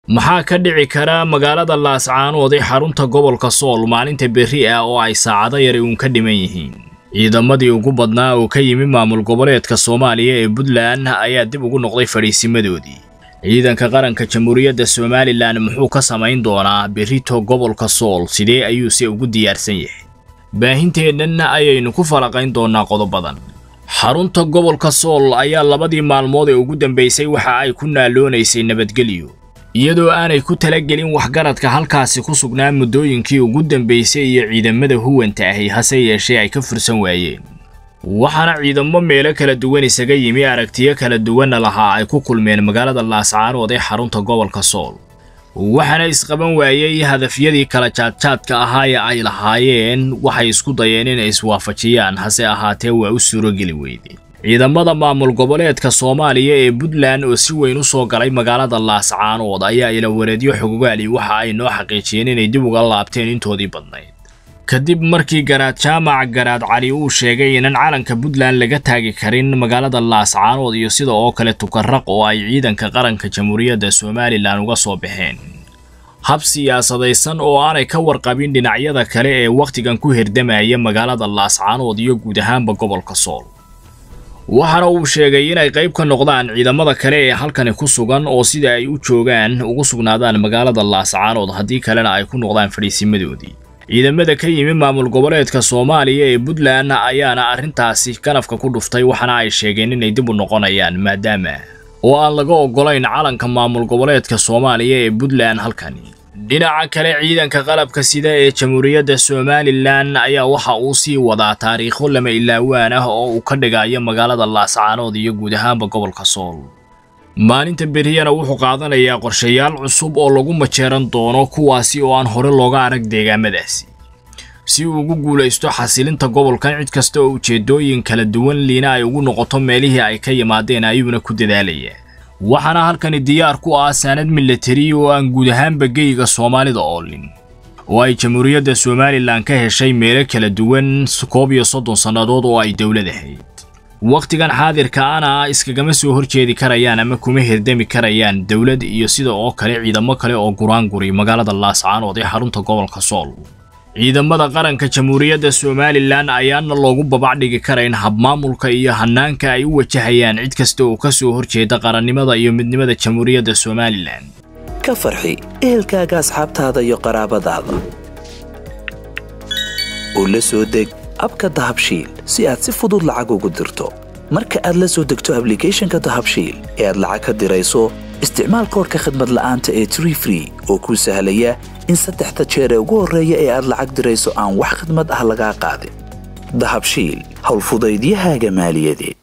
maxaa ka dhici kara magaalada Laascaanood ee xarunta gobolka Sool maalinta berri ah oo ay saacado yar uun ka dhiman yihiin ciidamadii ugu badnaa oo ka yimi maamul goboleedka Soomaaliya ee Puntland ayaa dib ugu noqday fariisimadoodii ciidanka qaranka Jamhuuriyadda Somaliland muxuu ka samayn doonaa berrito gobolka Sool sidee ayuu si ugu diyaarsan yahay baahinteedana ayaynu ku falaqayn doonaa qodobadan xarunta gobolka Sool ayaa labadii maalmood ee ugu dambeysay waxa ay ku naaloonaysay nabadgelyo iyadoo aanay ku talagelin waxgaradka halkaasi ku sugnaa muddooyinkii ugu dambeysay iyo ciidamada huwanta ahi hase yeeshee ay ka fursan waayeen waxaana ciidamo meelo kala duwan isaga yimi aragtiyo kala duwan lahaa ay ku kulmeen magaalada Laascaanood ee xarunta gobolka Sool waxaana isqaban waayay hadafyadii kala jaadjaadka ahaa ee ay lahaayeen waxay isku dayeen inay iswaafajiyaan hase ahaatee waa u suurogeli weyday ciidamada maamul goboleedka Soomaaliya ee Puntland oo si weyn u soo galay magaalada Laascaanood ayaa ila wareediyo xogogaali waxa ay noo xaqiijiyeen inay dib uga laabteen intoodii badnayd kadib markii garaad jaamac garaad cali uu sheegay in calanka Puntland laga taagi karin magaalada Laascaanood iyo sida oo kale tukarraq oo ay ciidanka qaranka Jamhuuriyadda Somaliland uga soo baxeen hab siyaasadaysan oo aanay ka warqabin dhinacyada kale ee waqtigan ku hirdamaya magaalada Laascaanood iyo guud ahaanba gobolka Sool waxaana uu sheegay inay qayb ka noqdaan ciidamada kale ee halkan ku sugan oo sida ay u joogaan ugu sugnaadaan magaalada Laascaanood haddii kalena ay ku noqdaan fariisimadoodii ciidamada ka yimi maamul goboleedka Soomaaliya ee Puntland ayaana arrintaasi kanafka ku dhuftay waxaana ay sheegeen inay dib u noqonayaan maadaama oo aan laga ogolayn calanka maamul goboleedka Soomaaliya ee Puntland halkani dhinaca kale ciidanka qalabka sida ee Jamhuuriyadda Somaliland ayaa waxa uu sii wadaa taariikho lama ilaawaan ah oo uu ka dhigayo magaalada Laascaanood iyo guud ahaanba gobolka Sool maalinta berriyana wuxuu qaadanayaa qorshayaal cusub oo lagu majeeran doono kuwaasi oo aan hore looga arag deegaamadaasi si uu ugu guuleysto xasilinta gobolkan cid kasta oo ujeedooyin kala duwan liina ay ugu noqoto meelihii ay ka yimaadeen ayuuna ku dadaalaya waxaana halkani diyaar ku ah sanad military oo aan guud ahaanba geyga Soomaalida oolin oo ay Jamhuuriyadda Somaliland ka heshay meelo kala duwan 30 sanadood oo ay dawlad ahayd waqtigan xaadirka ana iskagama soo horjeedi karayaan ama kuma hirdami karayaan dawlad iyo sida oo kale ciidamo kale oo guri magaalada Laascaanood ee xarunta gobolka Sool ciidamada qaranka Jamhuuriyadda Somaliland ayaana loogu babacdhigi karayn hab maamulka iyo hanaanka ay u wajahayaan cid kasta oo ka soo horjeeda qarannimada iyo midnimada Jamhuuriyadda Somaliland ka farxi ehelkaaga asxaabtaada iyo qaraabadaada oo la soo deg abka Dahabshiil si aad si fudud lacag ugu dirto marka aad la soo degto application-ka Dahabshiil ee aad lacag ka dirayso isticmaal koodka khidmad la'aanta ee Tree oo ku sahlaya in 3 jeer ugu horeeya ee aad lacag dirayso aan wax khidmad ah laga qaadin Dahabshiil hawl fudaydiyahaaga maaliyadeed